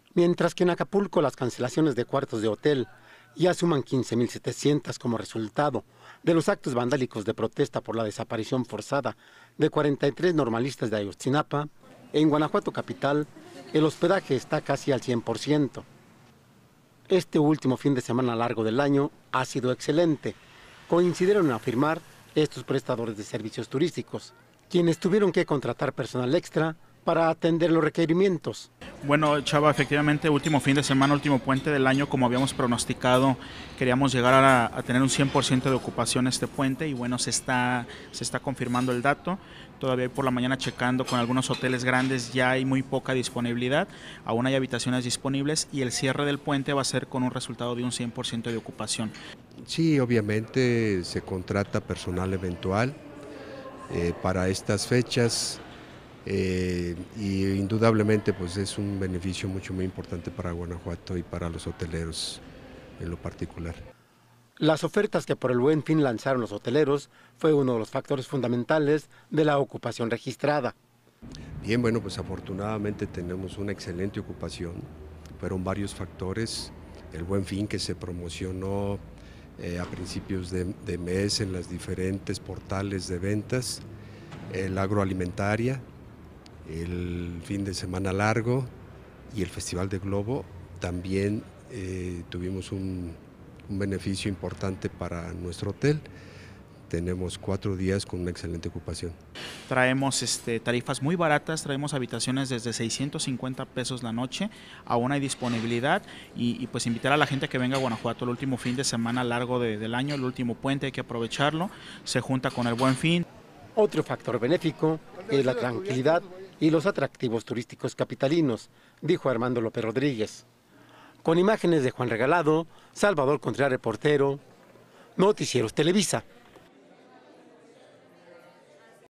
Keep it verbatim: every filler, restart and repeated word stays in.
Mientras que en Acapulco las cancelaciones de cuartos de hotel ya suman quince mil setecientas como resultado de los actos vandálicos de protesta por la desaparición forzada de cuarenta y tres normalistas de Ayotzinapa, en Guanajuato capital el hospedaje está casi al cien por ciento. Este último fin de semana largo del año ha sido excelente, coincidieron en afirmar estos prestadores de servicios turísticos, quienes tuvieron que contratar personal extra para atender los requerimientos. Bueno, Chava, efectivamente, último fin de semana, último puente del año, como habíamos pronosticado, queríamos llegar a, a tener un cien por ciento de ocupación este puente y bueno, se está, se está confirmando el dato. Todavía por la mañana checando con algunos hoteles grandes ya hay muy poca disponibilidad, aún hay habitaciones disponibles y el cierre del puente va a ser con un resultado de un cien por ciento de ocupación. Sí, obviamente se contrata personal eventual eh, para estas fechas. Eh, y indudablemente pues es un beneficio mucho muy importante para Guanajuato y para los hoteleros en lo particular. Las ofertas que por el Buen Fin lanzaron los hoteleros fue uno de los factores fundamentales de la ocupación registrada. Bien, bueno, pues afortunadamente tenemos una excelente ocupación, fueron varios factores, el Buen Fin que se promocionó eh, a principios de, de mes en las diferentes portales de ventas, el agroalimentaria, el fin de semana largo y el Festival de Globo. También eh, tuvimos un, un beneficio importante para nuestro hotel. Tenemos cuatro días con una excelente ocupación. Traemos este, tarifas muy baratas, traemos habitaciones desde seiscientos cincuenta pesos la noche, aún hay disponibilidad y, y pues invitar a la gente que venga a Guanajuato el último fin de semana largo de, del año, el último puente, hay que aprovecharlo, se junta con el Buen Fin. Otro factor benéfico es la tranquilidad y los atractivos turísticos capitalinos, dijo Armando López Rodríguez. Con imágenes de Juan Regalado, Salvador Contreras, reportero, Noticieros Televisa.